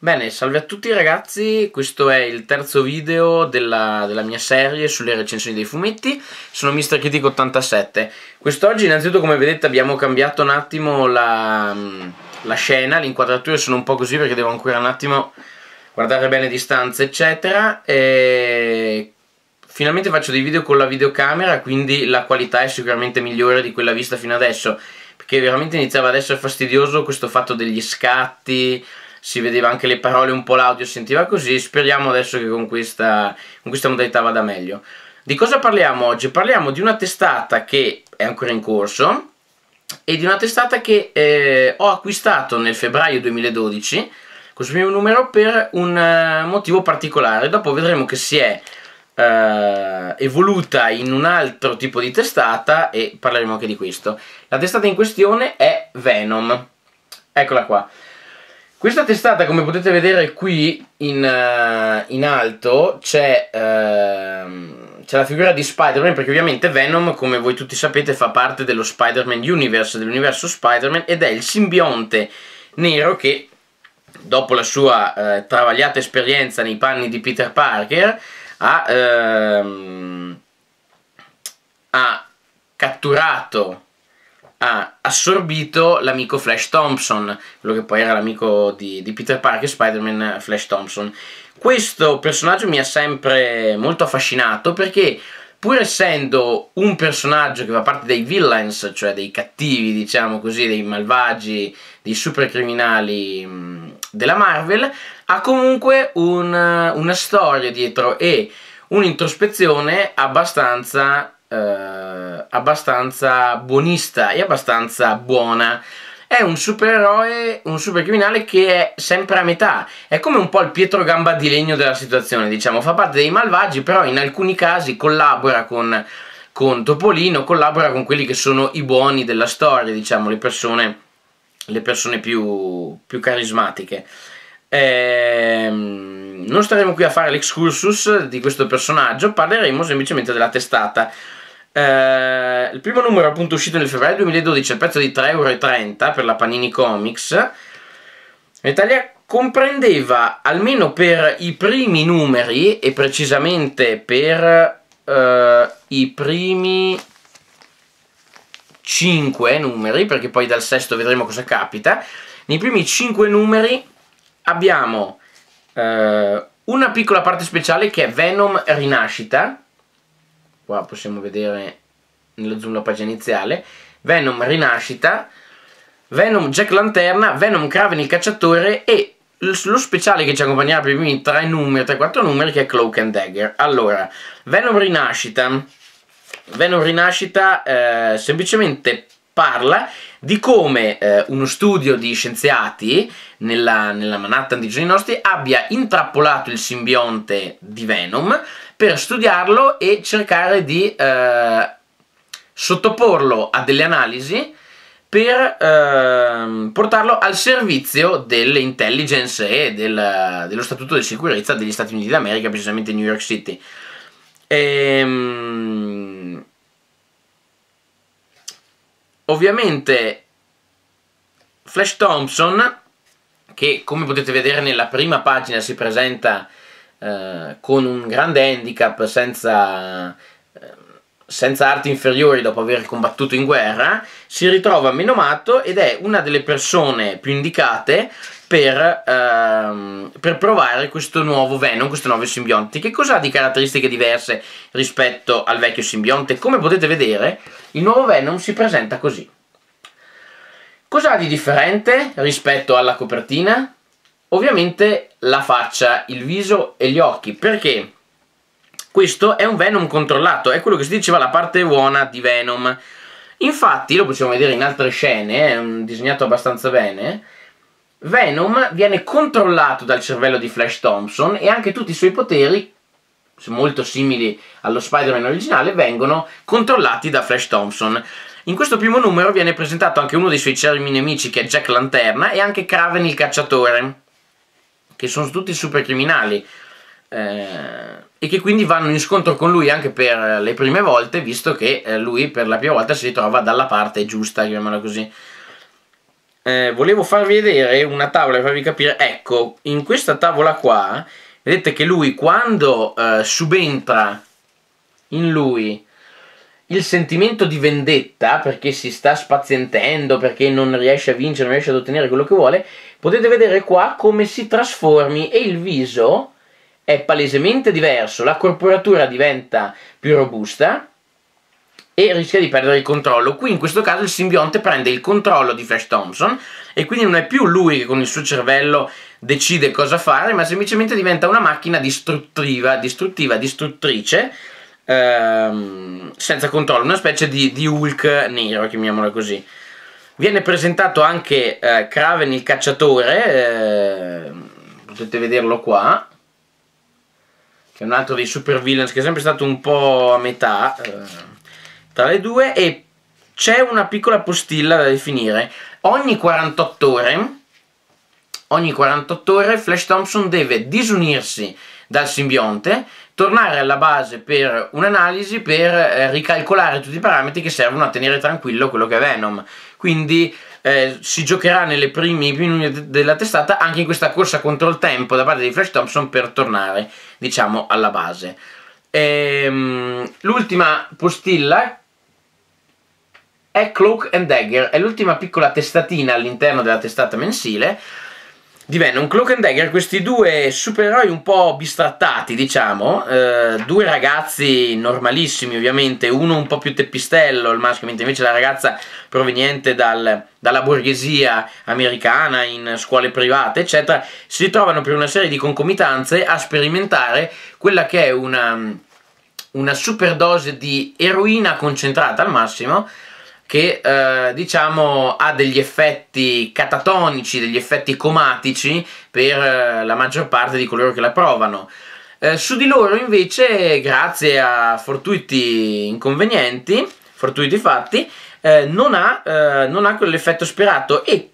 Bene, salve a tutti ragazzi, questo è il terzo video della mia serie sulle recensioni dei fumetti. Sono Mr. Critic 87. Quest'oggi innanzitutto, come vedete, abbiamo cambiato un attimo la scena, le inquadrature sono un po' così perché devo ancora un attimo guardare bene distanze eccetera, e finalmente faccio dei video con la videocamera, quindi la qualità è sicuramente migliore di quella vista fino adesso, perché veramente iniziava ad essere fastidioso questo fatto degli scatti. Si vedeva anche le parole, un po' l'audio sentiva così. Speriamo adesso che con questa modalità vada meglio. Di cosa parliamo oggi? Parliamo di una testata che è ancora in corso e di una testata che ho acquistato nel febbraio 2012, questo primo numero, per un motivo particolare. Dopo vedremo che si è evoluta in un altro tipo di testata e parleremo anche di questo. La testata in questione è Venom. Eccola qua. Questa testata, come potete vedere qui in alto, c'è la figura di Spider-Man, perché ovviamente Venom, come voi tutti sapete, fa parte dello Spider-Man Universe, dell'universo Spider-Man, ed è il simbionte nero che, dopo la sua travagliata esperienza nei panni di Peter Parker, ha catturato, ha assorbito l'amico Flash Thompson, quello che poi era l'amico di Peter Parker, Spider-Man Flash Thompson. Questo personaggio mi ha sempre molto affascinato perché, pur essendo un personaggio che fa parte dei villains, cioè dei cattivi, diciamo così, dei malvagi, dei super criminali della Marvel, ha comunque una storia dietro e un'introspezione abbastanza buonista e abbastanza buona. È un supereroe, un supercriminale che è sempre a metà, è come un po' il Pietro Gamba di Legno della situazione, diciamo. Fa parte dei malvagi, però in alcuni casi collabora con Topolino, collabora con quelli che sono i buoni della storia, diciamo, le persone più carismatiche. Non staremo qui a fare l'excursus di questo personaggio, parleremo semplicemente della testata. Il primo numero è appunto uscito nel febbraio 2012 al prezzo di 3,30 € per la Panini Comics. In Italia comprendeva, almeno per i primi numeri, e precisamente per i primi 5 numeri, perché poi dal sesto vedremo cosa capita. Nei primi 5 numeri abbiamo una piccola parte speciale che è Venom Rinascita. Qua possiamo vedere nello zoom la pagina iniziale. Venom Rinascita, Venom Jack Lanterna, Venom Kraven il cacciatore e lo speciale che ci accompagnerà per i primi 3-4 numeri, che è Cloak and Dagger. Allora, Venom Rinascita semplicemente parla di come uno studio di scienziati nella Manhattan di giorni nostri abbia intrappolato il simbionte di Venom per studiarlo e cercare di sottoporlo a delle analisi per portarlo al servizio delle intelligence e dello statuto di sicurezza degli Stati Uniti d'America, precisamente New York City. Ovviamente Flash Thompson, che come potete vedere nella prima pagina si presenta con un grande handicap, senza arti inferiori dopo aver combattuto in guerra, si ritrova menomato ed è una delle persone più indicate per provare questo nuovo Venom, questo nuovo simbionte. Che cosa ha di caratteristiche diverse rispetto al vecchio simbionte? Come potete vedere, il nuovo Venom si presenta così. Cosa ha di differente rispetto alla copertina? Ovviamente la faccia, il viso e gli occhi, perché questo è un Venom controllato, è quello che si diceva la parte buona di Venom. Infatti, lo possiamo vedere in altre scene, è disegnato abbastanza bene. Venom viene controllato dal cervello di Flash Thompson e anche tutti i suoi poteri, molto simili allo Spider-Man originale, vengono controllati da Flash Thompson. In questo primo numero viene presentato anche uno dei suoi acerrimi nemici, che è Jack Lanterna, e anche Kraven il cacciatore, che sono tutti super criminali e che quindi vanno in scontro con lui anche per le prime volte, visto che lui per la prima volta si ritrova dalla parte giusta, chiamiamola così. volevo farvi vedere una tavola per farvi capire. Ecco, in questa tavola qua vedete che lui, quando subentra in lui il sentimento di vendetta, perché si sta spazientendo, perché non riesce a vincere, non riesce ad ottenere quello che vuole, potete vedere qua come si trasformi e il viso è palesemente diverso, la corporatura diventa più robusta e rischia di perdere il controllo. Qui in questo caso il simbionte prende il controllo di Flash Thompson e quindi non è più lui che con il suo cervello decide cosa fare, ma semplicemente diventa una macchina distruttrice, senza controllo, una specie di Hulk nero, chiamiamola così. Viene presentato anche Kraven il cacciatore, potete vederlo qua, che è un altro dei super villains che è sempre stato un po' a metà tra le due, e c'è una piccola postilla da definire. Ogni 48 ore Flash Thompson deve disunirsi dal simbionte, tornare alla base per un'analisi, per ricalcolare tutti i parametri che servono a tenere tranquillo quello che è Venom. Quindi si giocherà nei primi minuti della testata anche in questa corsa contro il tempo da parte di Flash Thompson per tornare, diciamo, alla base. L'ultima postilla è Cloak and Dagger, è l'ultima piccola testatina all'interno della testata mensile di Venom. Cloak and Dagger, questi due supereroi un po' bistrattati, diciamo, due ragazzi normalissimi ovviamente, uno un po' più teppistello, il maschio, mentre invece la ragazza proveniente dalla borghesia americana, in scuole private eccetera, si trovano per una serie di concomitanze a sperimentare quella che è una super dose di eroina concentrata al massimo, che diciamo ha degli effetti catatonici, degli effetti comatici per la maggior parte di coloro che la provano. Su di loro invece, grazie a fortuiti fatti, non ha quell'effetto sperato e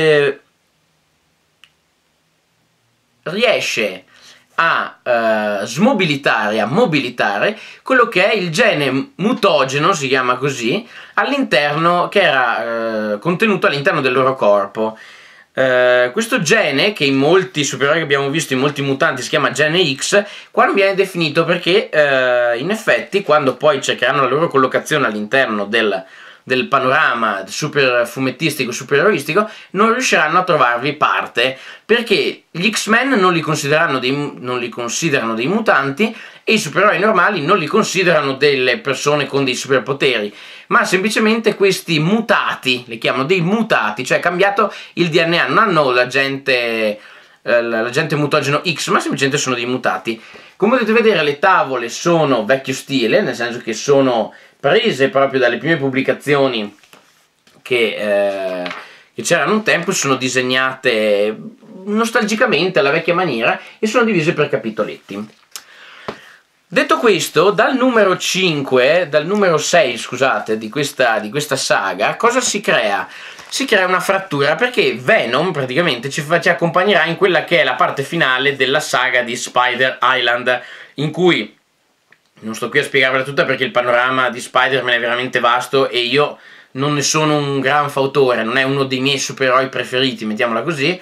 riesce a smobilitare, a mobilitare quello che è il gene mutogeno, si chiama così, all'interno, che era contenuto all'interno del loro corpo. Questo gene, che in molti supereroi che abbiamo visto, in molti mutanti, si chiama gene X, qua non viene definito perché in effetti quando poi cercheranno la loro collocazione all'interno del panorama super fumettistico, supereroistico, non riusciranno a trovarvi parte, perché gli X-Men non li considerano dei mutanti e i supereroi normali non li considerano delle persone con dei superpoteri, ma semplicemente questi mutati, li chiamano dei mutati, cioè cambiato il DNA, non hanno l'agente mutageno X, ma semplicemente sono dei mutati. Come potete vedere, le tavole sono vecchio stile, nel senso che sono prese proprio dalle prime pubblicazioni che c'erano un tempo, sono disegnate nostalgicamente alla vecchia maniera e sono divise per capitoletti. Detto questo, dal numero 6, scusate, di questa saga, cosa si crea? Si crea una frattura, perché Venom praticamente ci accompagnerà in quella che è la parte finale della saga di Spider Island, in cui non sto qui a spiegarvela tutta perché il panorama di Spider-Man è veramente vasto e io non ne sono un gran fautore, non è uno dei miei supereroi preferiti, mettiamola così.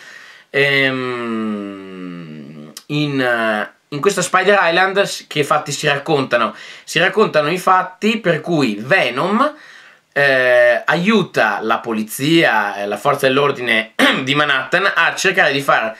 In questa Spider Island che fatti si raccontano? Si raccontano i fatti per cui Venom aiuta la polizia, la forza dell'ordine di Manhattan a cercare di fare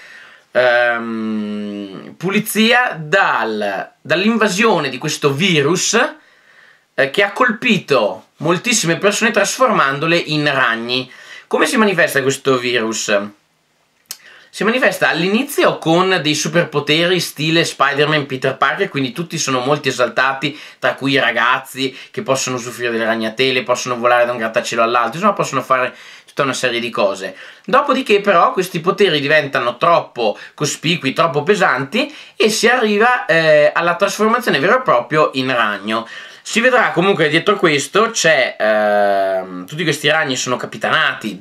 pulizia dall'invasione di questo virus che ha colpito moltissime persone trasformandole in ragni. Come si manifesta questo virus? Si manifesta all'inizio con dei superpoteri stile Spider-Man, Peter Parker, quindi tutti sono molti esaltati, tra cui i ragazzi che possono usufruire delle ragnatele, possono volare da un grattacielo all'altro, insomma possono fare tutta una serie di cose. Dopodiché però questi poteri diventano troppo cospicui, troppo pesanti e si arriva alla trasformazione vero e proprio in ragno. Si vedrà comunque che dietro questo c'è tutti questi ragni sono capitanati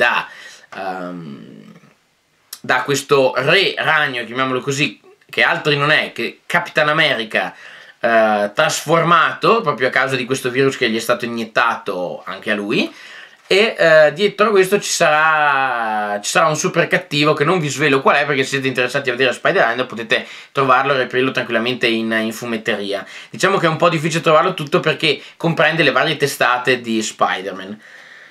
da questo re ragno, chiamiamolo così, che altri non è che Capitan America trasformato proprio a causa di questo virus che gli è stato iniettato anche a lui, e dietro a questo ci sarà un super cattivo che non vi svelo qual è, perché se siete interessati a vedere Spider-Man potete trovarlo e reperirlo tranquillamente in fumetteria. Diciamo che è un po' difficile trovarlo tutto perché comprende le varie testate di Spider-Man.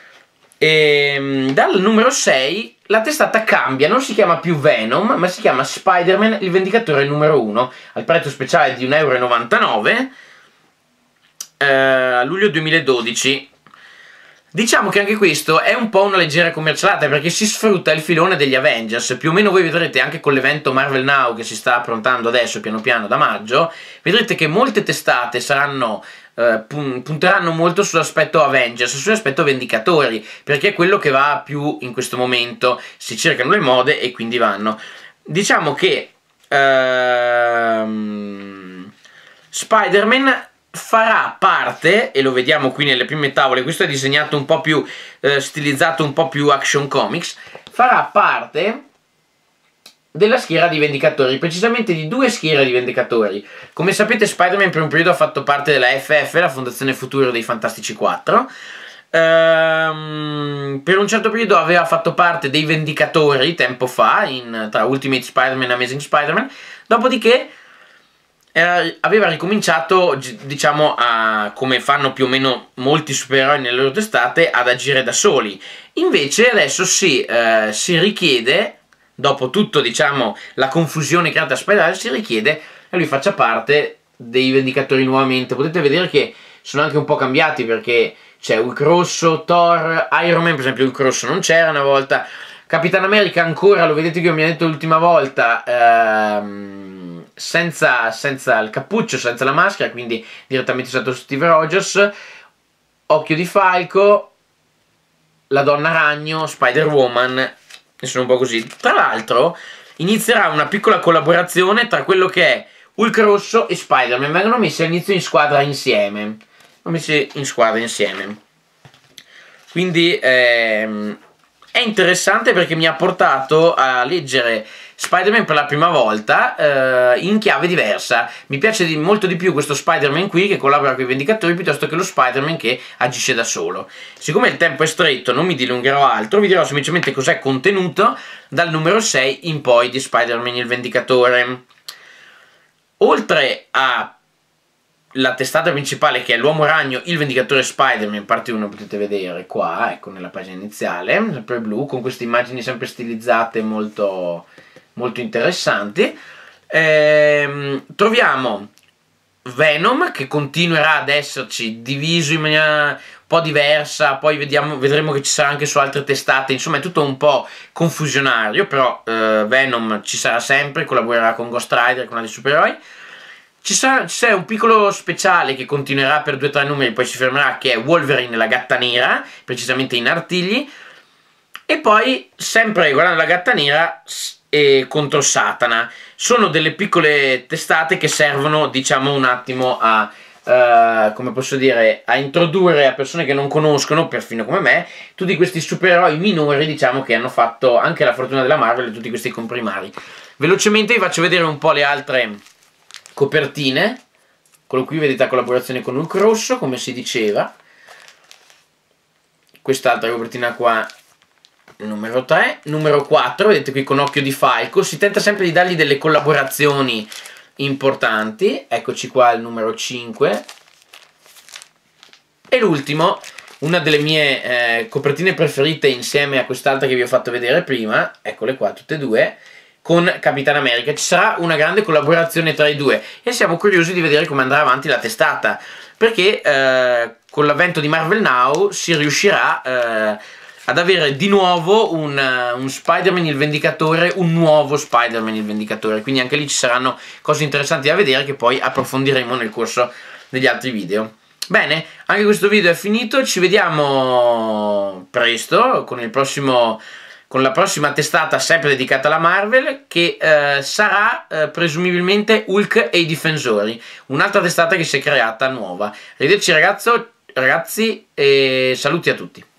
E dal numero 6 la testata cambia, non si chiama più Venom ma si chiama Spider-Man il Vendicatore numero 1, al prezzo speciale di 1,99 €, a luglio 2012. Diciamo che anche questo è un po' una leggera commercialata, perché si sfrutta il filone degli Avengers. Più o meno voi vedrete anche con l'evento Marvel Now che si sta approntando adesso piano piano da maggio, vedrete che molte testate saranno punteranno molto sull'aspetto Avengers, sull'aspetto Vendicatori, perché è quello che va più in questo momento, si cercano le mode e quindi vanno. Diciamo che Spider-Man farà parte, e lo vediamo qui nelle prime tavole, questo è disegnato un po' più stilizzato, un po' più action comics, farà parte della schiera di Vendicatori, precisamente di 2 schiere di Vendicatori. Come sapete Spider-Man per un periodo ha fatto parte della FF, la Fondazione Futuro dei Fantastici 4, per un certo periodo aveva fatto parte dei Vendicatori tempo fa, tra Ultimate Spider-Man e Amazing Spider-Man, dopodiché aveva ricominciato, diciamo, come fanno più o meno molti supereroi nelle loro testate, ad agire da soli. Invece adesso si richiede, dopo tutto, diciamo, la confusione creata a Spider-Man, si richiede che lui faccia parte dei Vendicatori nuovamente. Potete vedere che sono anche un po' cambiati, perché c'è Hulk rosso, Thor, Iron Man, per esempio Hulk rosso non c'era una volta, Capitan America ancora, lo vedete che mi ha detto l'ultima volta, senza il cappuccio, senza la maschera, quindi direttamente usato Steve Rogers, Occhio di Falco, la Donna Ragno, Spider-Woman, e sono un po' così. Tra l'altro inizierà una piccola collaborazione tra quello che è Hulk rosso e Spider-Man, vengono messi all'inizio in squadra insieme, quindi è interessante perché mi ha portato a leggere Spider-Man per la prima volta in chiave diversa. Mi piace molto di più questo Spider-Man qui che collabora con i Vendicatori piuttosto che lo Spider-Man che agisce da solo. Siccome il tempo è stretto non mi dilungherò altro, vi dirò semplicemente cos'è contenuto dal numero 6 in poi di Spider-Man il Vendicatore. Oltre a la testata principale che è l'Uomo Ragno, il Vendicatore Spider-Man, parte 1, potete vedere qua, ecco, nella pagina iniziale, sempre blu, con queste immagini sempre stilizzate molto, molto interessanti. Troviamo Venom che continuerà ad esserci diviso in maniera un po' diversa, poi vedremo che ci sarà anche su altre testate, insomma è tutto un po' confusionario, però Venom ci sarà sempre, collaborerà con Ghost Rider, con altri supereroi. C'è un piccolo speciale che continuerà per 2 o 3 numeri, poi si fermerà, che è Wolverine la gatta nera, precisamente in artigli, e poi sempre guardando la gatta nera contro Satana. Sono delle piccole testate che servono, diciamo, un attimo a come posso dire, a introdurre a persone che non conoscono, perfino come me, tutti questi supereroi minori, diciamo, che hanno fatto anche la fortuna della Marvel e tutti questi comprimari. Velocemente vi faccio vedere un po' le altre copertine. Quello qui vedete la collaborazione con Hulk rosso, come si diceva. Quest'altra copertina qua, numero 3. Numero 4, vedete qui con Occhio di Falco. Si tenta sempre di dargli delle collaborazioni importanti. Eccoci qua il numero 5. E l'ultimo, una delle mie copertine preferite insieme a quest'altra che vi ho fatto vedere prima, eccole qua tutte e due, con Capitan America. Ci sarà una grande collaborazione tra i due e siamo curiosi di vedere come andrà avanti la testata, perché con l'avvento di Marvel Now si riuscirà ad avere di nuovo un Spider-Man il Vendicatore, un nuovo Spider-Man il Vendicatore, quindi anche lì ci saranno cose interessanti da vedere che poi approfondiremo nel corso degli altri video. Bene, anche questo video è finito, ci vediamo presto con la prossima testata sempre dedicata alla Marvel, che sarà presumibilmente Hulk e i Difensori, un'altra testata che si è creata nuova. Arrivederci ragazzi e saluti a tutti.